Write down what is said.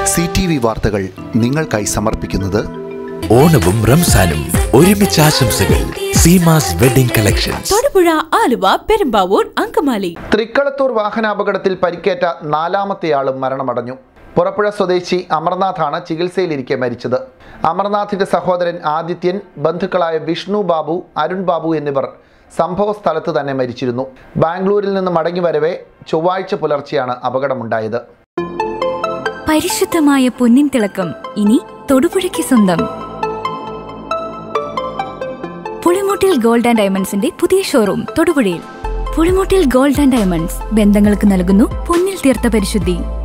CTV വാർത്തകൾ നിങ്ങൾക്കായി സമർപ്പിക്കുന്നത് ഓണവും റംസാനും ഒരുമിച്ച് ആശംസകൾ. Seemas wedding collections, Thodupuzha, Aluva, Perumbavoor, Angamaly. തൃക്കളത്തൂർ വാഹനാപകടത്തിൽ പരിക്കേറ്റ 4ാമത്തെയാളും മരണമടഞ്ഞു. പുറപ്പുഴ സ്വദേശി അമർനാഥാണ് ചികിത്സയിലിരിക്കെ മരിച്ചത്. അമർനാഥിന്റെ സഹോദരൻ ആദിത്യൻ, ബന്ധുക്കളായ വിഷ്ണു ബാബു, അരുൺ ബാബു എന്നിവർ സംഭവ സ്ഥലത്ത് തന്നെ മരിച്ചിരുന്നു. ബാംഗ്ലൂരിൽ നിന്ന് മടങ്ങി വരവെ ചൊവ്വാഴ്ച പുലർച്ചെയാണ് അപകടമുണ്ടായത്. പരിശുദ്ധമായ പൊന്നിൻ തിളക്കം ഇനി തൊടുപുഴയ്ക്ക് സ്വന്തം. പുളിമൂട്ടിൽ ഗോൾഡ് ആൻഡ് ഡയമണ്ട്സിന്റെ പുതിയ ഷോറൂം തൊടുപുഴയിൽ. പുളിമൂട്ടിൽ ഗോൾഡ് ആൻഡ് ഡയമണ്ട്സ് ബന്ധങ്ങൾക്ക് നൽകുന്നു പൊന്നിൽ തീർത്ത പരിശുദ്ധി.